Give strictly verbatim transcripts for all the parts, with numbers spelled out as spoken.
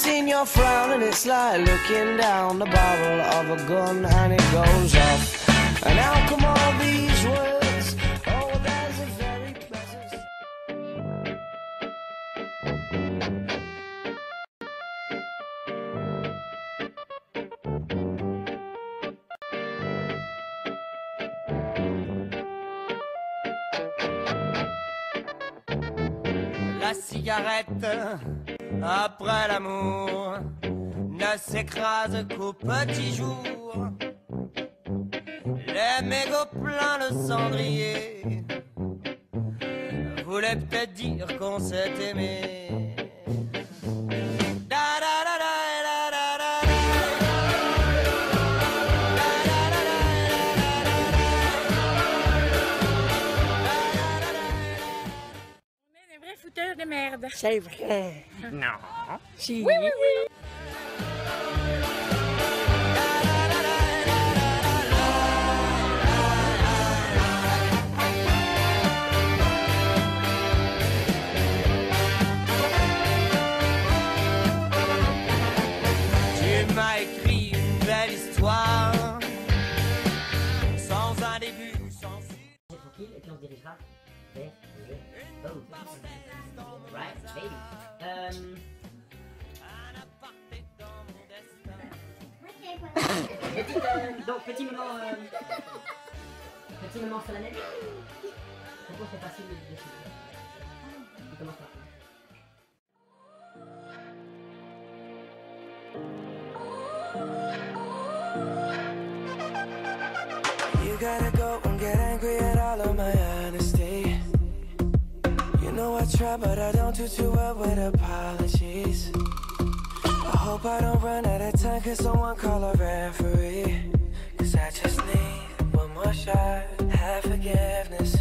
seen your frown and it's like looking down the barrel of a gun and it goes off. And how come all these words? Oh, there's a very pleasant... La cigarette, après l'amour, ne s'écrase qu'au petit jour. Les mégots pleins de cendrier voulaient peut-être dire qu'on s'est aimé. Fouteur de merde. C'est vrai. Non. Si. Oui, oui, oui. Tu m'as écrit une belle histoire, sans un début, sans suite. Tranquille, et puis on se dirigera vers le boat. Right, baby. Euh... Petit, euh, donc, petit moment, euh, petit moment solennel. Je propose que c'est facile de décider. On commence par. You gotta go and get angry at all of my honesty. You know I try, but I don't do too well with apologies. I hope I don't run out of time, cause someone call a referee. Cause I just need one more shot, have forgiveness.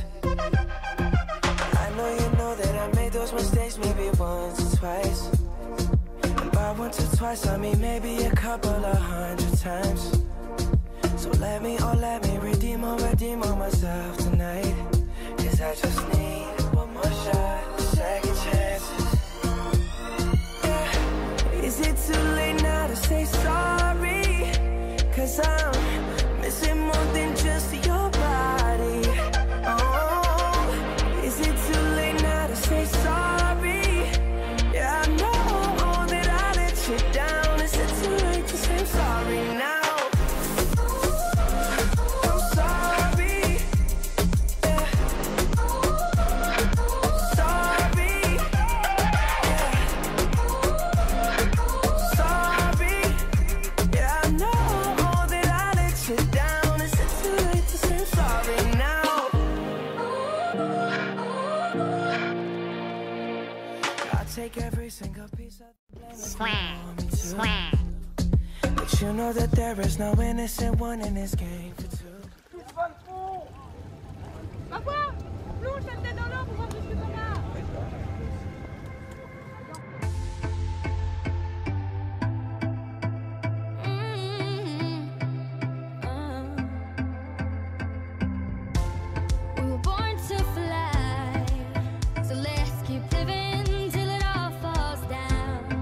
I know you know that I made those mistakes maybe once or twice. And by once or twice I mean maybe a couple of hundred times. So let me, oh let me redeem or redeem on myself tonight. Cause I just need one more shot, second chances. Yeah. Is it too late now to say sorry? Cause I'm missing more than just your body. Oh, is it too late now to say sorry? Yeah, I know that I let you down. Is it too late to say I'm sorry now? Take every single piece of the blame Swag, swag. But you know that there is no innocent one in this game for two. Va voir. Plonge la tête dans l'eau pour voir tout ce que t'en as. We were born to fly, so let's keep living till it all falls down.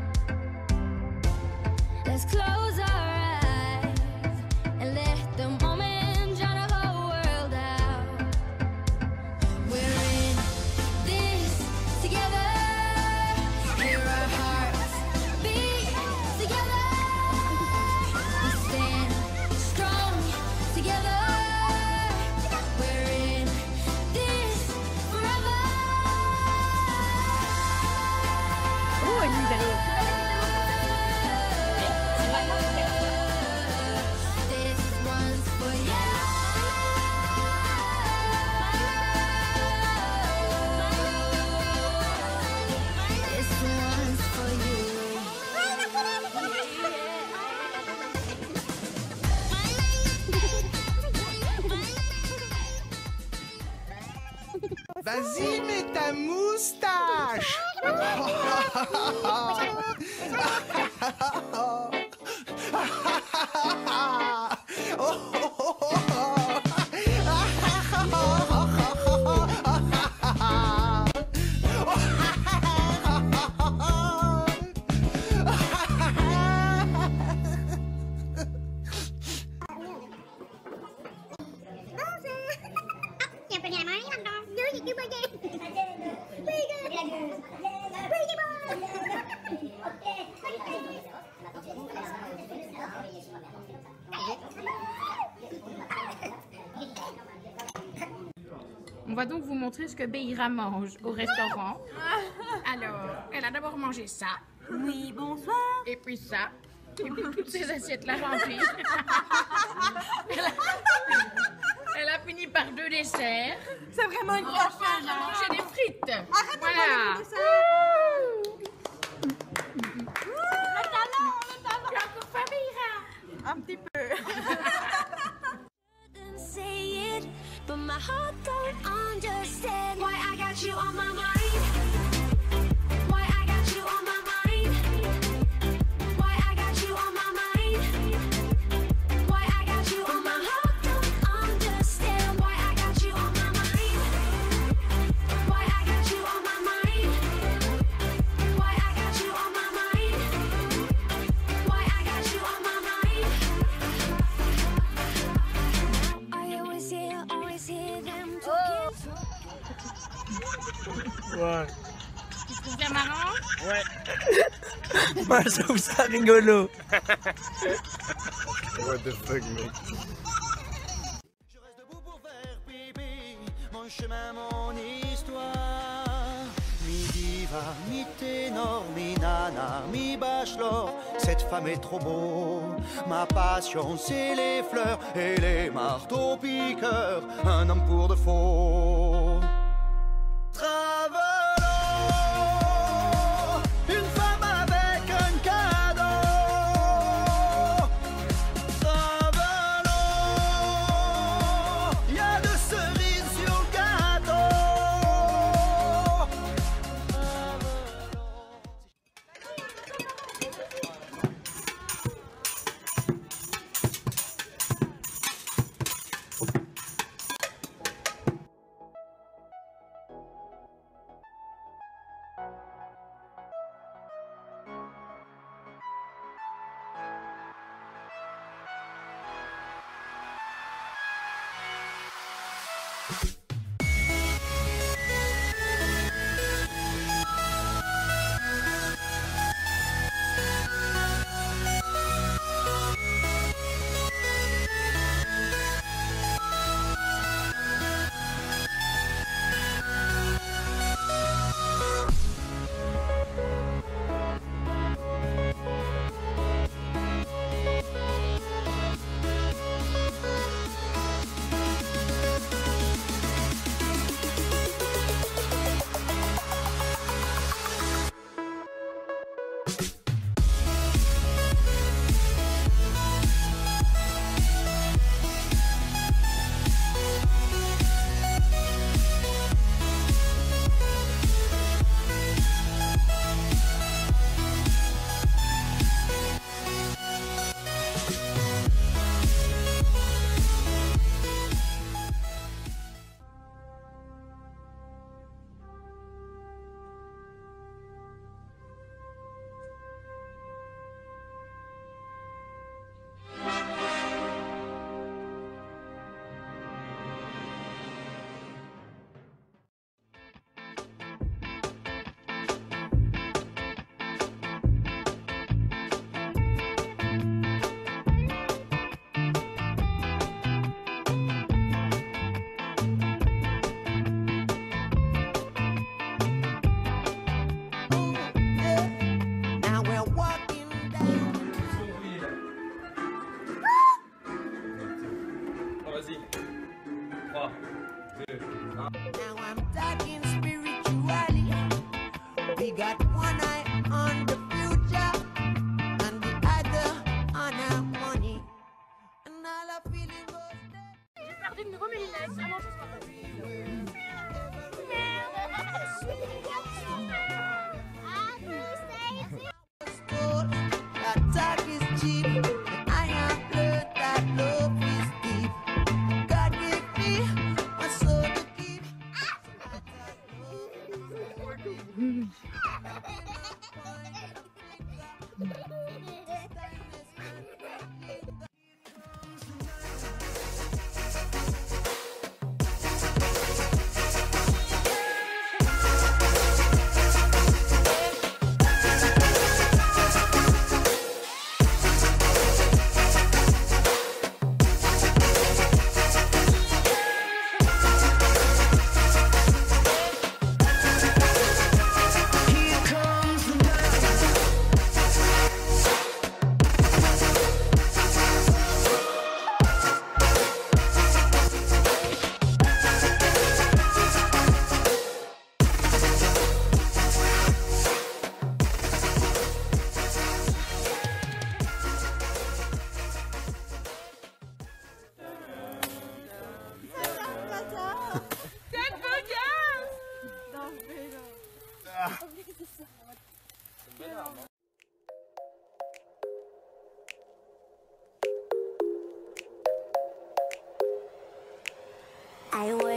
Let's close our eyes and let the moment drown the whole world out. We're in this together, hear our hearts beat together. We stand strong together. We're in this forever. Oh, elle nous allait. This one's for you. This one's for Vas-y, mets ta moustache. On va donc vous montrer ce que Beira mange au restaurant. Alors, elle a d'abord mangé ça. Oui, bonsoir. Et puis ça. Et puis toutes ces assiettes-là remplies. elle, a... elle a fini par deux desserts. C'est vraiment une Enfin, franchise. elle a mangé des frites. Arrête Voilà. de ça. Le talent, le talent. Tu as encore faim, Beira? Un petit peu. Couldn't say it, but my heart don't understand why I got you on my mind. Why I got you on my mind. Why I got you on my mind. Why I got you on my heart don't understand why I got you on my mind. Why I got you on my mind. Why I got you on my mind. Why I got you on my mind. I always hear, always hear them talking. Ouais. C'est marrant? Ouais. Moi, je trouve ça rigolo. What the fuck, mec. Je reste debout pour faire pipi, mon chemin, mon histoire. Mi diva, mi ténor, mi nana, mi bachelor, cette femme est trop beau. Ma passion, c'est les fleurs et les marteaux piqueurs, un homme pour de faux. Travelons, une femme avec un cadeau. Travelons, y a de cerises sur le gâteau.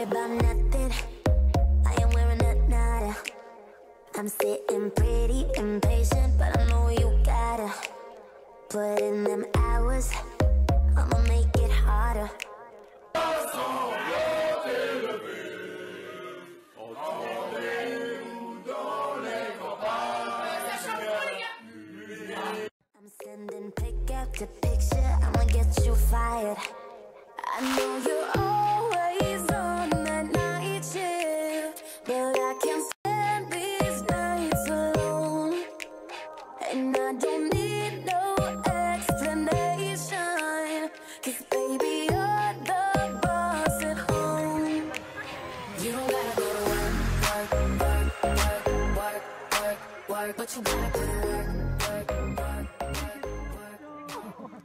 about nothing. I am wearing a nada. I'm sitting pretty impatient, but I know you gotta put in them hours. I'ma make it harder. I'm sending pick after picture, I'ma get you fired. I know you're always on that night shift, but I can't stand these nights alone. And I don't need no explanation, 'cause baby you're the boss at home. You don't gotta go to work, work, work, work, work, work, work, but you gotta put in work, work, work, work, work.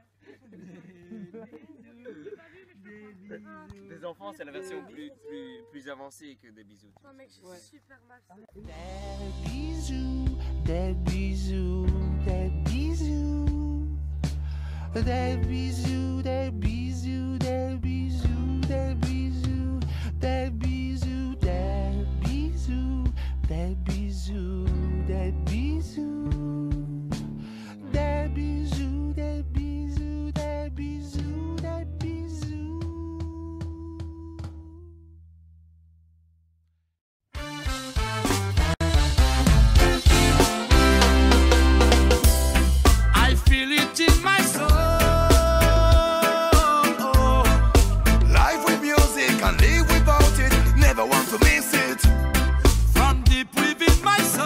Des enfants, c'est la version plus, plus, plus avancée que des bisous. Non mec, je suis Ouais. super mal. Des bisous, des bisous, des bisous. Des bisous, des bisous, des bisous, des bisous, des bisous, des bisous, des bisous, des bisous. Des bisous, des bisous, des bisous, des bisous. I feel it in my soul. Life with music and live without it. Never want to miss it. From deep within my soul.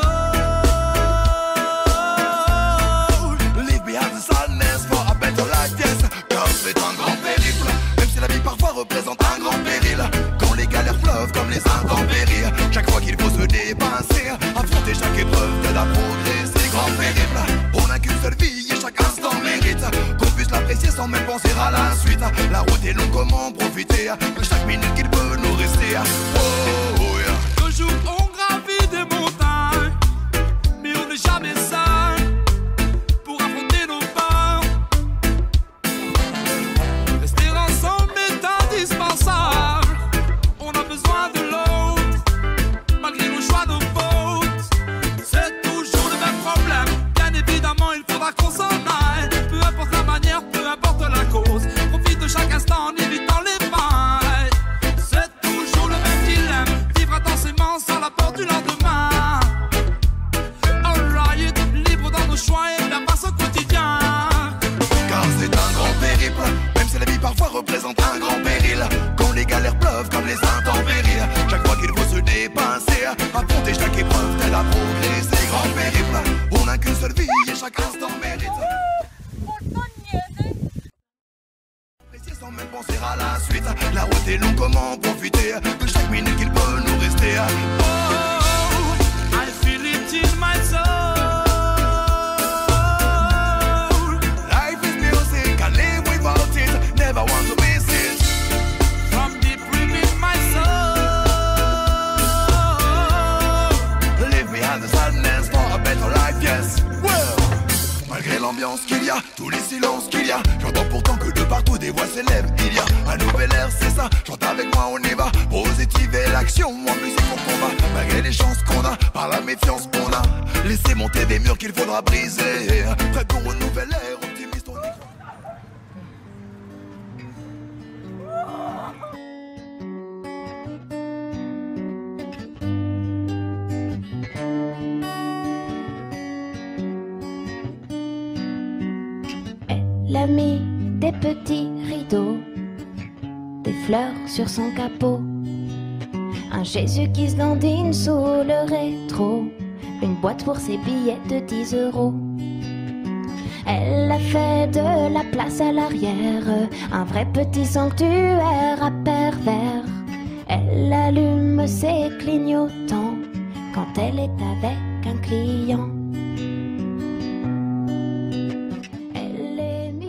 Leave behind the sadness for a better life, yes. Car c'est un grand périple. Même si la vie parfois représente un grand péril. Quand les galères pleuvent comme les intempéries. Chaque fois qu'il faut se dépasser, affronter chaque épreuve t'aide à progresser. Grand périple. On n'a qu'une seule vie et chaque instant mérite qu'on puisse l'apprécier sans même penser à la suite. La route est longue, comment profiter de chaque minute qu'il peut nous rester. Oh, oh, yeah. Toujours on gravit des montagnes, mais on n'est jamais seul pour affronter nos peurs. Rester ensemble est indispensable. On a besoin de l'autre, malgré nos choix, nos fautes. C'est toujours le même problème. Bien évidemment, il faudra qu'on s'en aille. Peu importe la manière, peu importe la cause. Profite de chaque instant en évitant les failles. C'est toujours le même dilemme. Vivre intensément sans la peur du lendemain. Alright, libre dans nos choix et la passe au quotidien. Car c'est un grand périple, même si la vie parfois représente un grand péril. Quand les galères pleuvent comme les intempéries. Chaque fois qu'il faut se dépasser, affronter chaque épreuve t'aide à progresser. Grand périple, on n'a qu'une seule vie et chaque instant mérite. Apprécier sans même penser à la suite. La route est longue, comment profiter de chaque minute qu'il peut nous rester. Oh, I feel it in my soul. Life is music, I live without it. Never want to miss it. From deep within my soul. Leave behind the sadness for a better life, yes. Well, malgré l'ambiance qu'il y a, tous les silences qu'il y a, j'entends pourtant que de partout des voix s'élèvent. Il y a un nouvel air, c'est ça, chante avec moi, on y va. Positiver l'action, en musique on combat. Malgré les chances qu'on a, par la méfiance qu'on a, laissez monter des murs qu'il faudra briser. Prêt pour une nouvelle ère, optimiste, on y croit. Elle a mis des petits rideaux, des fleurs sur son capot, un Jésus qui se dandine sous le rétro, une boîte pour ses billets de dix euros. Elle a fait de la place à l'arrière, un vrai petit sanctuaire à pervers. Elle allume ses clignotants quand elle est avec un client. Elle est mise...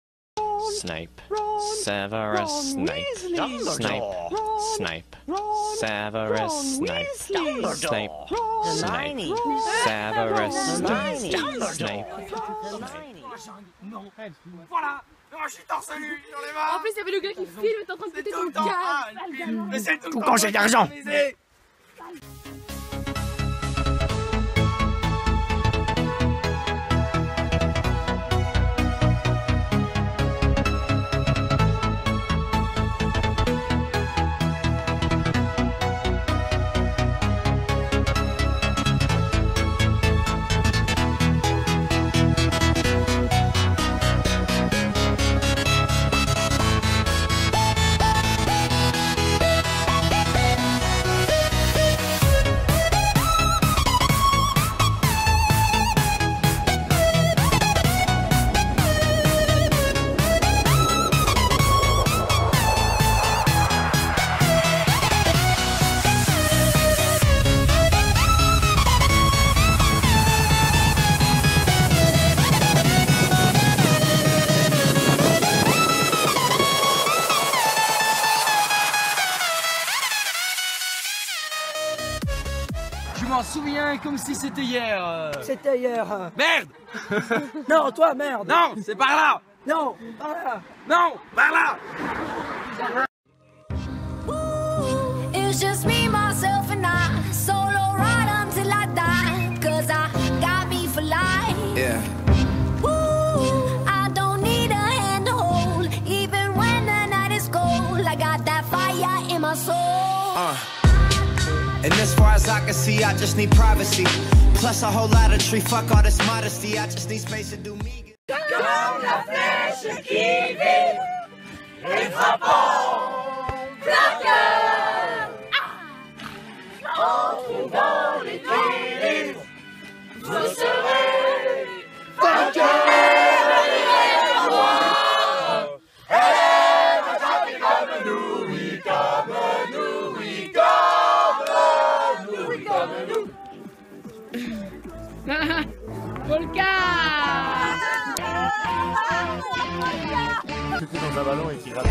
Snape. Severus Snape. Snape. Snape. Severus Snape. Snape. Snape. Severus Snape. Snape. Non. Voilà. Non, je suis torse nu, j'en ai marre. En plus, il y avait le gars qui filme, t'es en train de péter ton câble. Mais c'est tout quand j'ai de l'argent. Je m'en souviens comme si c'était hier. C'était hier. Merde. Non, toi, merde. Non, c'est par là. Non, par là. Non, par là. It's just me, myself, and I. Solo ride until I die. Cause I got me for life. Yeah. Ooh, I don't need a hand to hold. Even when the night is cold, I got that fire in my soul. Uh. And as far as I can see, I just need privacy. Plus a whole lot of tree, fuck all this modesty. I just need space to do me. Comme la flèche qui vit, les frappants plaqueurs. En trouvant l'équilibre, vous serez vainqueurs. Elle va taper comme nous, oui, comme nous, oui, comme nous, oui, comme nous. Polka. C'était dans un ballon et qui rate.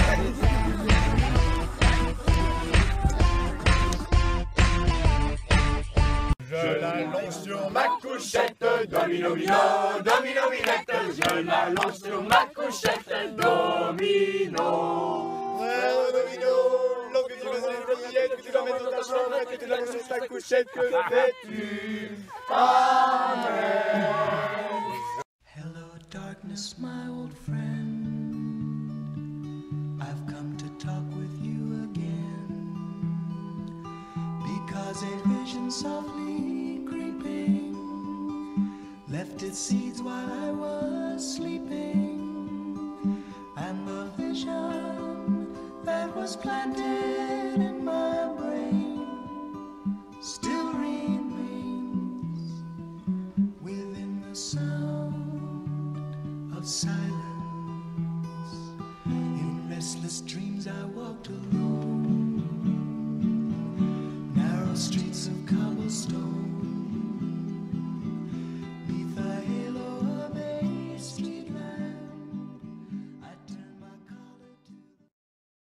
Je la lance sur ma couchette, domino, mino, domino, minette. Je la lance sur ma couchette, domino. Frère domino, l'homme que tu veux les billettes, que tu vas mettre dans ta chambre et que tu la lances sur ta couchette, que fais-tu? Amen. Hello, darkness, my old friend. I've come to talk with you again. Because a vision softly creeping left its seeds while I was sleeping. And the vision that was planted in my brain still remains within the sound of silence. In restless dreams I walked alone, narrow streets of cobblestone.